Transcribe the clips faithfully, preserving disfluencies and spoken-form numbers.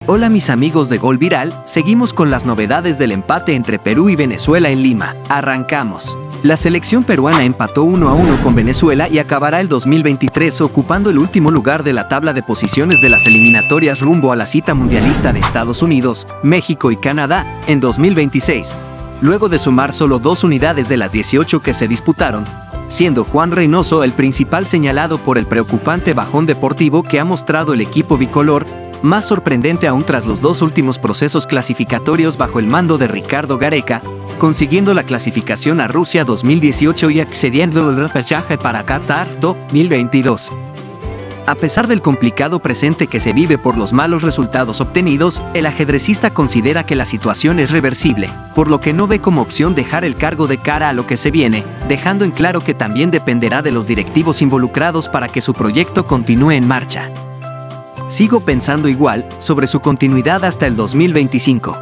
Hola mis amigos de Gol Viral, seguimos con las novedades del empate entre Perú y Venezuela en Lima. Arrancamos. La selección peruana empató uno a uno con Venezuela y acabará el dos mil veintitrés ocupando el último lugar de la tabla de posiciones de las eliminatorias rumbo a la cita mundialista de Estados Unidos, México y Canadá en dos mil veintiséis. Luego de sumar solo dos unidades de las dieciocho que se disputaron, siendo Juan Reynoso el principal señalado por el preocupante bajón deportivo que ha mostrado el equipo bicolor, más sorprendente aún tras los dos últimos procesos clasificatorios bajo el mando de Ricardo Gareca, consiguiendo la clasificación a Rusia dos mil dieciocho y accediendo al repechaje para Qatar dos mil veintidós. A pesar del complicado presente que se vive por los malos resultados obtenidos, el ajedrecista considera que la situación es reversible, por lo que no ve como opción dejar el cargo de cara a lo que se viene, dejando en claro que también dependerá de los directivos involucrados para que su proyecto continúe en marcha. Sigo pensando igual sobre su continuidad hasta el dos mil veinticinco.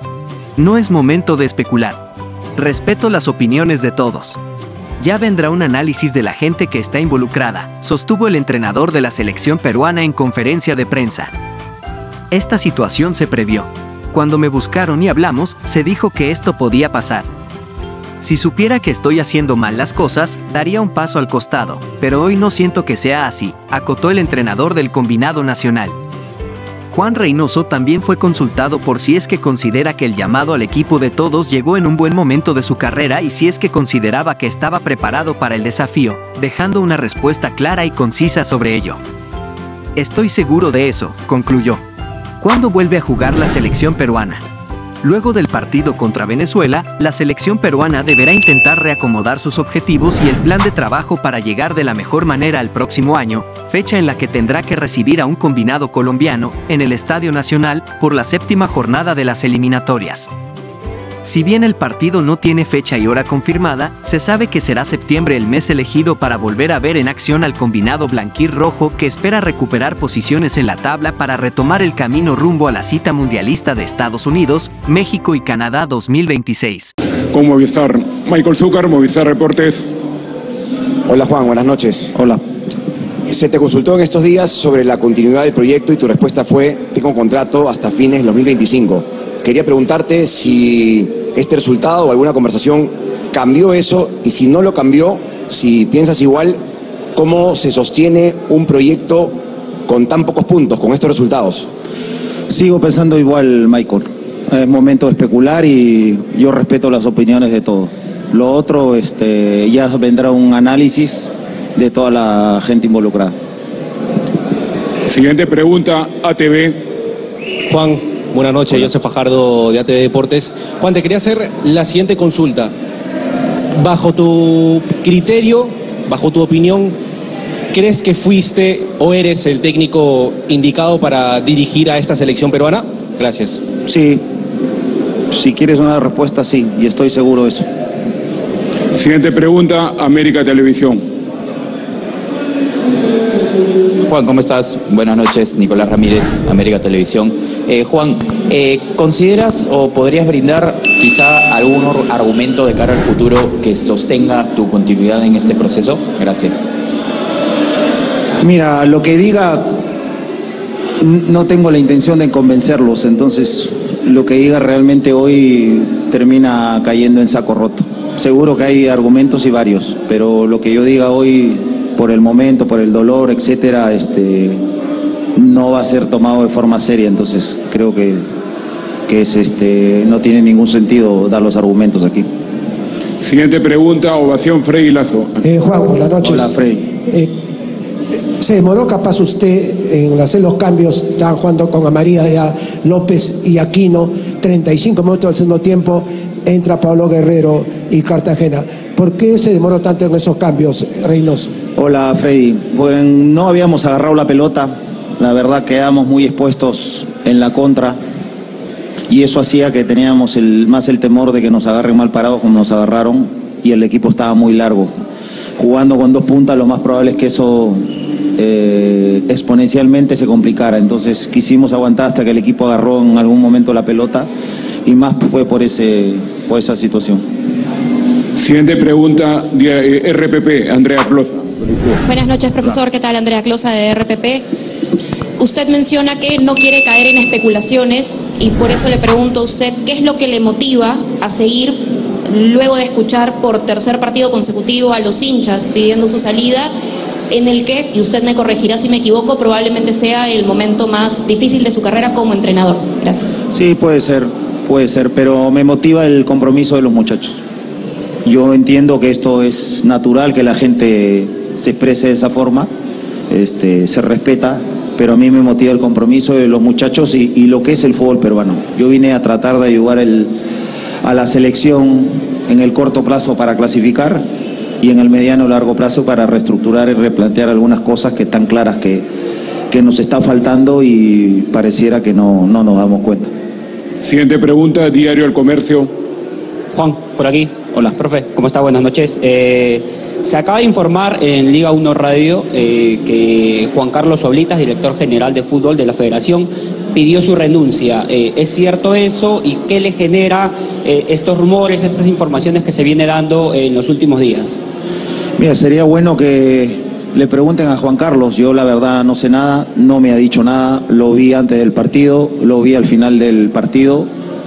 No es momento de especular. Respeto las opiniones de todos. Ya vendrá un análisis de la gente que está involucrada, sostuvo el entrenador de la selección peruana en conferencia de prensa. Esta situación se previó. Cuando me buscaron y hablamos, se dijo que esto podía pasar. Si supiera que estoy haciendo mal las cosas, daría un paso al costado, pero hoy no siento que sea así, acotó el entrenador del combinado nacional. Juan Reynoso también fue consultado por si es que considera que el llamado al equipo de todos llegó en un buen momento de su carrera y si es que consideraba que estaba preparado para el desafío, dejando una respuesta clara y concisa sobre ello. Estoy seguro de eso, concluyó. ¿Cuándo vuelve a jugar la selección peruana? Luego del partido contra Venezuela, la selección peruana deberá intentar reacomodar sus objetivos y el plan de trabajo para llegar de la mejor manera al próximo año, fecha en la que tendrá que recibir a un combinado colombiano en el Estadio Nacional por la séptima jornada de las eliminatorias. Si bien el partido no tiene fecha y hora confirmada, se sabe que será septiembre el mes elegido para volver a ver en acción al combinado blanquirrojo que espera recuperar posiciones en la tabla para retomar el camino rumbo a la cita mundialista de Estados Unidos, México y Canadá dos mil veintiséis. Con Movistar, Michael Zúcar, Movistar Reportes. Hola Juan, buenas noches. Hola. Se te consultó en estos días sobre la continuidad del proyecto y tu respuesta fue: tengo contrato hasta fines del dos mil veinticinco. Quería preguntarte si este resultado o alguna conversación cambió eso, y si no lo cambió, si piensas igual, ¿cómo se sostiene un proyecto con tan pocos puntos, con estos resultados? Sigo pensando igual, Michael. Es momento de especular y yo respeto las opiniones de todos. Lo otro, este, ya vendrá un análisis de toda la gente involucrada. Siguiente pregunta, A T V. Juan, buenas noches, José Fajardo de A T V Deportes. Juan, te quería hacer la siguiente consulta. Bajo tu criterio, bajo tu opinión, ¿crees que fuiste o eres el técnico indicado para dirigir a esta selección peruana? Gracias. Sí, si quieres una respuesta, sí, y estoy seguro de eso. Siguiente pregunta, América Televisión. Juan, ¿cómo estás? Buenas noches, Nicolás Ramírez, América Televisión. Eh, Juan, eh, ¿consideras o podrías brindar quizá algún argumento de cara al futuro que sostenga tu continuidad en este proceso? Gracias. Mira, lo que diga, no tengo la intención de convencerlos, entonces lo que diga realmente hoy termina cayendo en saco roto. Seguro que hay argumentos y varios, pero lo que yo diga hoy, por el momento, por el dolor, etcétera, este, no va a ser tomado de forma seria, entonces creo que, que es, este, no tiene ningún sentido dar los argumentos aquí. Siguiente pregunta, Ovación, Freddy Lazo. Eh, Juan, buenas noches. Hola, Freddy. Eh, ¿Se demoró capaz usted en hacer los cambios? Estaban jugando con Amaría, ya López y Aquino, treinta y cinco minutos del segundo tiempo, entra Pablo Guerrero y Cartagena. ¿Por qué se demoró tanto en esos cambios, Reynoso? Hola, Freddy. Bueno, no habíamos agarrado la pelota, la verdad quedamos muy expuestos en la contra y eso hacía que teníamos el, más el temor de que nos agarren mal parados como nos agarraron, y el equipo estaba muy largo. Jugando con dos puntas, lo más probable es que eso eh, exponencialmente se complicara, entonces quisimos aguantar hasta que el equipo agarró en algún momento la pelota, y más fue por, ese, por esa situación. Siguiente pregunta, de R P P, Andrea Closa. Buenas noches, profesor. ¿Qué tal? Andrea Closa de R P P. usted menciona que no quiere caer en especulaciones y por eso le pregunto a usted qué es lo que le motiva a seguir luego de escuchar por tercer partido consecutivo a los hinchas pidiendo su salida, en el que, y usted me corregirá si me equivoco, probablemente sea el momento más difícil de su carrera como entrenador. Gracias. Sí, puede ser, puede ser, pero me motiva el compromiso de los muchachos. Yo entiendo que esto es natural, que la gente se exprese de esa forma, este, se respeta, pero a mí me motiva el compromiso de los muchachos y, y lo que es el fútbol peruano. Yo vine a tratar de ayudar el, a la selección en el corto plazo para clasificar y en el mediano o largo plazo para reestructurar y replantear algunas cosas que están claras que, que nos está faltando y pareciera que no, no nos damos cuenta. Siguiente pregunta, Diario El Comercio. Juan, por aquí. Hola, profe, ¿cómo está? Buenas noches. Eh, se acaba de informar en Liga uno Radio eh, que Juan Carlos Oblitas, director general de fútbol de la Federación, pidió su renuncia. Eh, ¿Es cierto eso? ¿Y qué le genera eh, estos rumores, estas informaciones que se viene dando en los últimos días? Mira, sería bueno que le pregunten a Juan Carlos. Yo la verdad no sé nada, no me ha dicho nada. Lo vi antes del partido, lo vi al final del partido.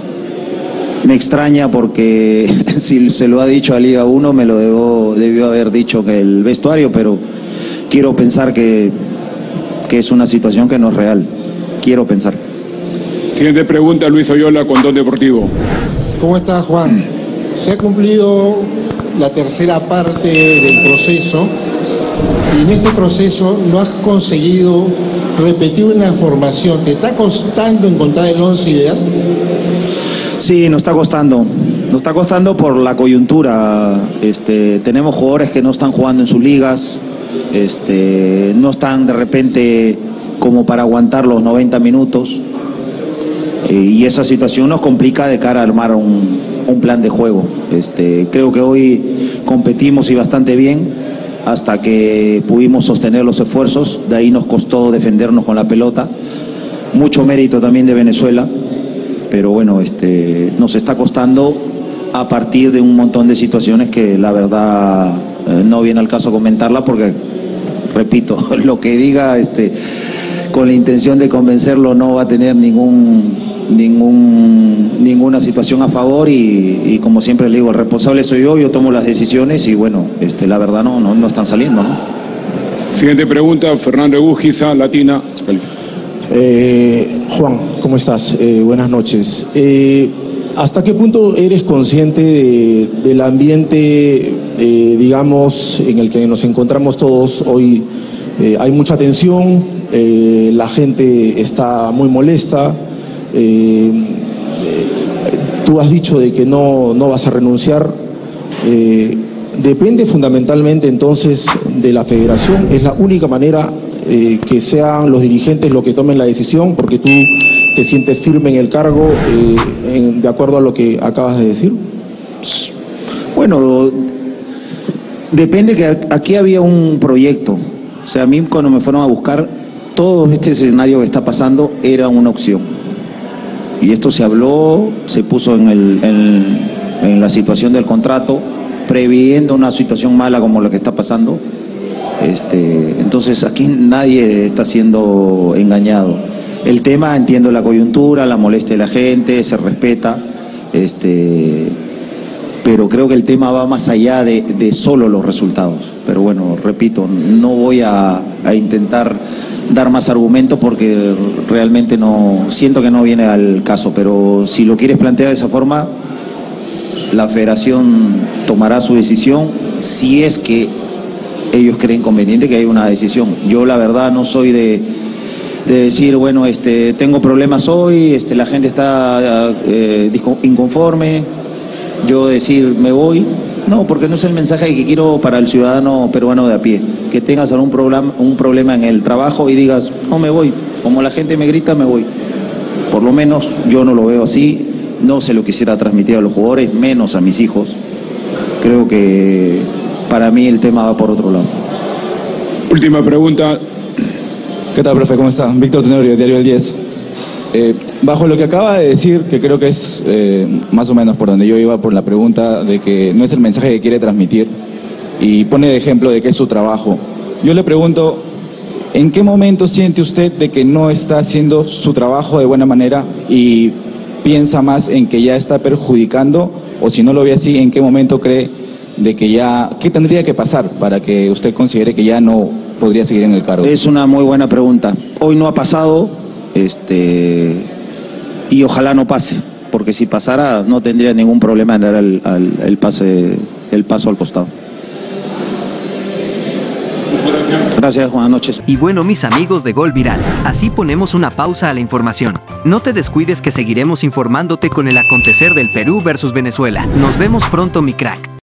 Me extraña porque si se lo ha dicho a Liga uno me lo debo, debió haber dicho que el vestuario, pero quiero pensar que, que es una situación que no es real. Quiero pensar. Siguiente pregunta, Luis Oyola, Condón Deportivo. ¿Cómo estás, Juan? Se ha cumplido la tercera parte del proceso y en este proceso no has conseguido repetir una formación. ¿Te está costando encontrar el once ideal? Sí, nos está costando. Nos está costando por la coyuntura. Este, tenemos jugadores que no están jugando en sus ligas, este, no están de repente como para aguantar los noventa minutos. Eh, y esa situación nos complica de cara a armar un, un plan de juego. Este, creo que hoy competimos y bastante bien hasta que pudimos sostener los esfuerzos. De ahí nos costó defendernos con la pelota. Mucho mérito también de Venezuela. Pero bueno, este, nos está costando a partir de un montón de situaciones que la verdad eh, no viene al caso comentarla porque, repito, lo que diga este, con la intención de convencerlo no va a tener ningún, ningún, ninguna situación a favor y, y como siempre le digo, el responsable soy yo, yo tomo las decisiones y bueno, este, la verdad no, no, no están saliendo, ¿no? Siguiente pregunta, Fernando Egújiza, Latina. Eh, Juan, ¿cómo estás? Eh, buenas noches. Eh, ¿Hasta qué punto eres consciente de, del ambiente, eh, digamos, en el que nos encontramos todos hoy? Eh, hay mucha tensión, eh, la gente está muy molesta. Eh, eh, tú has dicho de que no, no vas a renunciar. Eh, depende fundamentalmente entonces de la federación. Es la única manera Eh, que sean los dirigentes los que tomen la decisión, porque tú te sientes firme en el cargo, eh, en, de acuerdo a lo que acabas de decir. Bueno, depende, que aquí había un proyecto. O sea, a mí cuando me fueron a buscar, todo este escenario que está pasando era una opción. Y esto se habló, se puso en, el, en, en la situación del contrato, previendo una situación mala como la que está pasando. Este, entonces aquí nadie está siendo engañado. El tema, entiendo la coyuntura, la molestia de la gente, se respeta, este, pero creo que el tema va más allá de, de solo los resultados. Pero bueno, repito, no voy a, a intentar dar más argumentos porque realmente no siento que no viene al caso, pero si lo quieres plantear de esa forma, la federación tomará su decisión si es que ellos creen conveniente que hay una decisión. Yo la verdad no soy de, de decir, bueno, este, tengo problemas hoy, este, la gente está eh, inconforme, yo decir me voy. No, porque no es el mensaje que quiero para el ciudadano peruano de a pie. Que tengas algún problema, un problema en el trabajo y digas, no me voy. Como la gente me grita, me voy. Por lo menos yo no lo veo así, no se lo quisiera transmitir a los jugadores, menos a mis hijos. Creo que para mí el tema va por otro lado. Última pregunta. ¿Qué tal, profe? ¿Cómo está? Víctor Tenorio, Diario El diez. Eh, bajo lo que acaba de decir, que creo que es eh, más o menos por donde yo iba, por la pregunta de que no es el mensaje que quiere transmitir, y pone de ejemplo de que es su trabajo. Yo le pregunto, ¿En qué momento siente usted de que no está haciendo su trabajo de buena manera y piensa más en que ya está perjudicando? O si no lo ve así, ¿en qué momento cree de que ya, qué tendría que pasar para que usted considere que ya no podría seguir en el cargo? Es una muy buena pregunta. Hoy no ha pasado, este, y ojalá no pase, porque si pasara no tendría ningún problema en dar el, el, el, pase, el paso al costado. Gracias, buenas noches. Y bueno, mis amigos de Gol Viral, así ponemos una pausa a la información. No te descuides que seguiremos informándote con el acontecer del Perú versus Venezuela. Nos vemos pronto, mi crack.